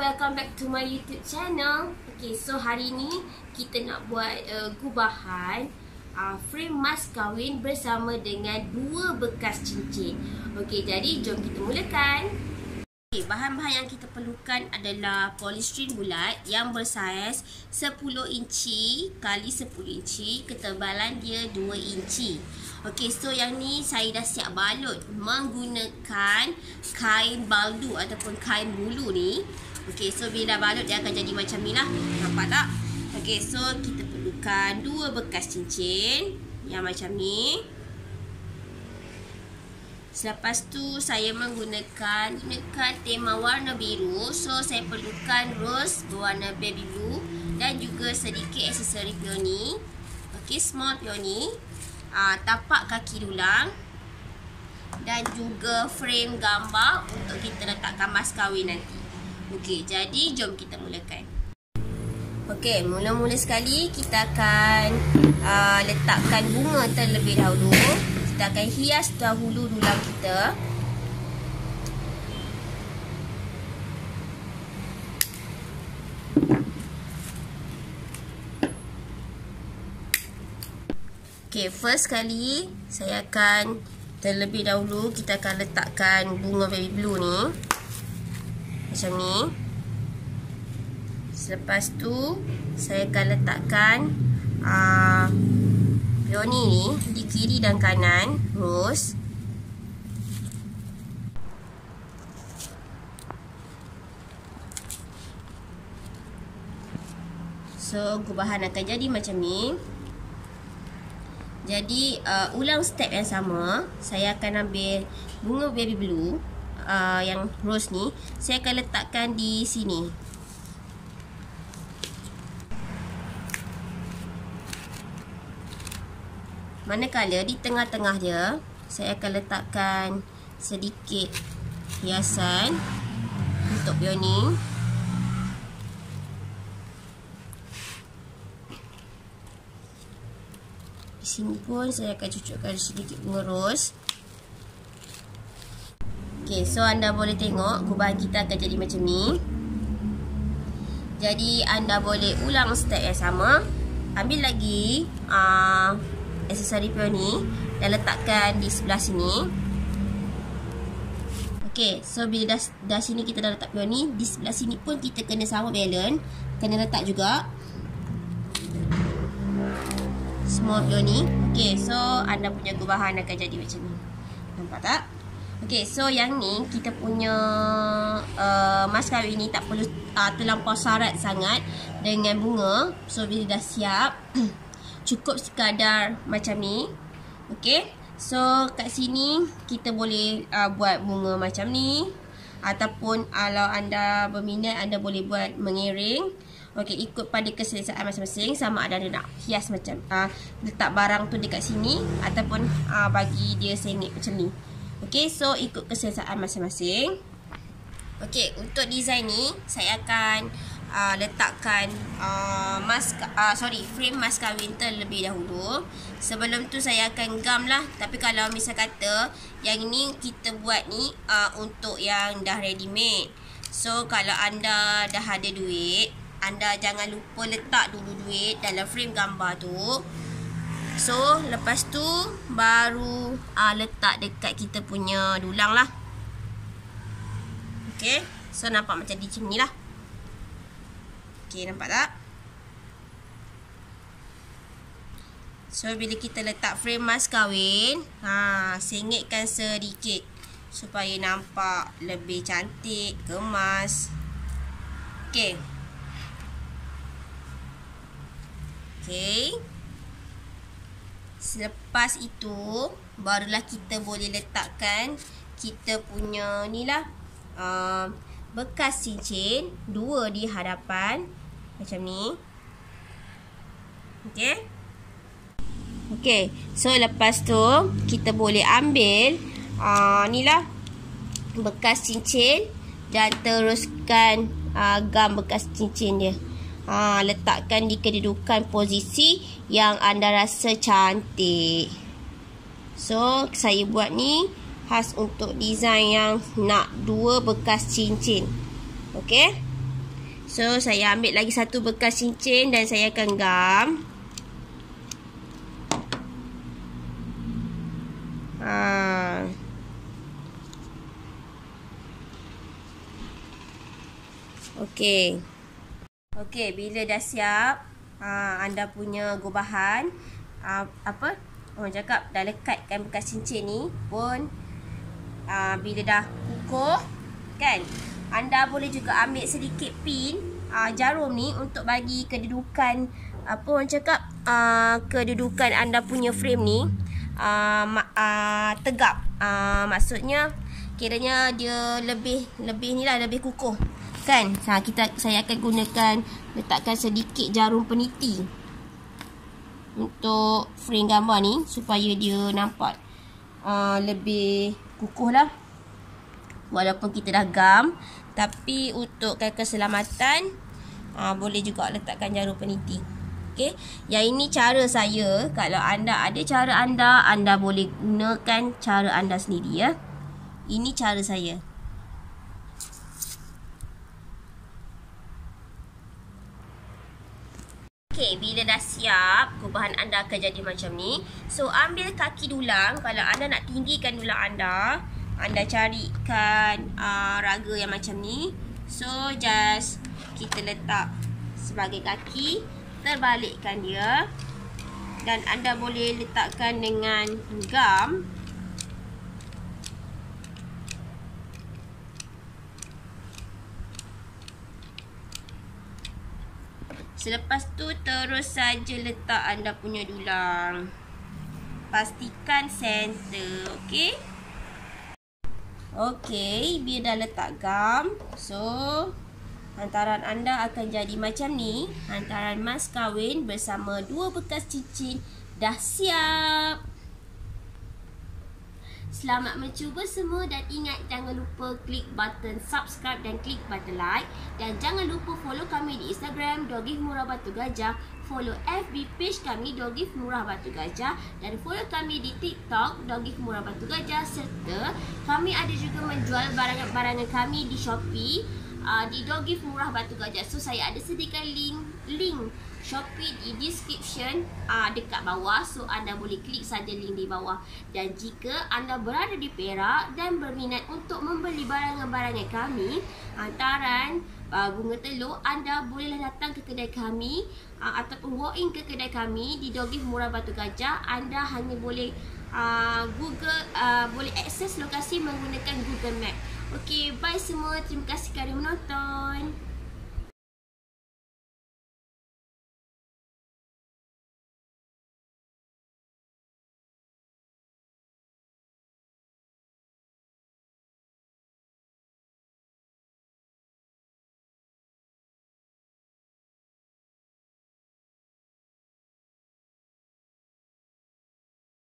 welcome back to my YouTube channel. Okay, so hari ni kita nak buat gubahan frame mas kahwin bersama dengan 2 bekas cincin. Okay, jadi jom kita mulakan. Okay, bahan-bahan yang kita perlukan adalah polystyrene bulat yang bersaiz 10 inci kali 10 inci, ketebalan dia 2 inci. Okey, so yang ni saya dah siap balut menggunakan kain baldu ataupun kain bulu ni. Okey, so bila dah balut dia akan jadi macam ni lah. Nampak tak? Okey, so kita perlukan 2 bekas cincin yang macam ni. Selepas tu saya menggunakan tema warna biru. So saya perlukan rose berwarna baby blue dan juga sedikit aksesori peony. Okey, small peony. Tapak kaki dulang dan juga frame gambar untuk kita letakkan mas kahwin nanti. Okey, jadi jom kita mulakan. Okey, mula-mula sekali kita akan letakkan bunga terlebih dahulu. Kita akan hias dahulu dulang kita. Okay, first kali saya akan terlebih dahulu kita akan letakkan bunga baby blue ni macam ni. Selepas tu saya akan letakkan peony ni di kiri dan kanan rose. So gubahan akan jadi macam ni. Jadi ulang step yang sama. Saya akan ambil bunga baby blue yang rose ni. Saya akan letakkan di sini. Manakala di tengah-tengah dia saya akan letakkan sedikit hiasan untuk peony. Sini pun saya akan cucukkan sedikit bunga rose. Okey, so anda boleh tengok gubahan kita akan jadi macam ni. Jadi anda boleh ulang step yang sama. Ambil lagi aksesori peony dan letakkan di sebelah sini. Okey, so bila dah sini kita dah letak peony, di sebelah sini pun kita kena sama balance, kena letak juga small peony. Okay, so anda punya gubahan akan jadi macam ni. Nampak tak? Okay, so yang ni kita punya mas kahwin ni tak perlu terlampau syarat sangat dengan bunga. So bila dah siap cukup sekadar macam ni. Okay, so kat sini kita boleh buat bunga macam ni, ataupun kalau anda berminat anda boleh buat mengiring. Okey, ikut pada keselesaan masing-masing, sama ada nak hias macam letak barang tu dekat sini ataupun bagi dia sengit macam ni. Okey, so ikut keselesaan masing-masing. Okey, untuk design ni saya akan letakkan frame mas kahwin terlebih dahulu. Sebelum tu saya akan gam lah. Tapi kalau misal kata yang ni kita buat ni untuk yang dah ready made. So kalau anda dah ada duit, anda jangan lupa letak dulu duit dalam frame gambar tu. So lepas tu baru letak dekat kita punya dulang lah. Okay, so nampak macam ni lah. Okay, nampak tak? So bila kita letak frame mas kahwin, sengitkan sedikit supaya nampak lebih cantik, kemas. Okay. Okay. Selepas itu barulah kita boleh letakkan kita punya ni lah bekas cincin 2 di hadapan macam ni. Okay. Okay, so lepas tu kita boleh ambil ni lah bekas cincin dan teruskan gam bekas cincin dia. Letakkan di kedudukan posisi yang anda rasa cantik. So saya buat ni khas untuk design yang nak 2 bekas cincin. Okey. So saya ambil lagi satu bekas cincin dan saya akan gam. Okey. Okey, bila dah siap, anda punya gubahan, orang cakap dah lekatkan bekas cincin ni pun, bila dah kukuh kan, anda boleh juga ambil sedikit pin jarum ni untuk bagi kedudukan, orang cakap, kedudukan anda punya frame ni tegap. Maksudnya kiranya dia lebih ni lah, lebih kukuh kan. Saya akan gunakan, letakkan sedikit jarum peniti untuk frame gambar ni supaya dia nampak lebih kukuh lah. Walaupun kita dah gam, tapi untuk keselamatan boleh juga letakkan jarum peniti. Okay. Yang ini cara saya. Kalau anda ada cara anda boleh gunakan cara anda sendiri ya. Ini cara saya. Okay, bila dah siap, gubahan anda akan jadi macam ni. So, ambil kaki dulang. Kalau anda nak tinggikan dulang anda carikan raga yang macam ni. So, just kita letak sebagai kaki, terbalikkan dia. Dan anda boleh letakkan dengan gam. Selepas tu terus saja letak anda punya dulang. Pastikan center, okey? Okey, bila dah letak gam, so hantaran anda akan jadi macam ni. Hantaran mas kahwin bersama 2 bekas cincin dah siap. Selamat mencuba semua dan ingat jangan lupa klik button subscribe dan klik button like. Dan jangan lupa follow kami di Instagram Dogif Murah Batu Gajah, follow FB page kami Dogif Murah Batu Gajah dan follow kami di TikTok Dogif Murah Batu Gajah, serta kami ada juga menjual barangan-barangan kami di Shopee di Dogif Murah Batu Gajah. So saya ada sediakan link Shopee di description dekat bawah. So anda boleh klik saja link di bawah. Dan jika anda berada di Perak dan berminat untuk membeli barangan-barangan kami, hantaran bunga telur, anda bolehlah datang ke kedai kami ataupun walk in ke kedai kami di Dogif Murah Batu Gajah. Anda hanya boleh boleh akses lokasi menggunakan Google Map. Okey, bye semua. Terima kasih kerana menonton.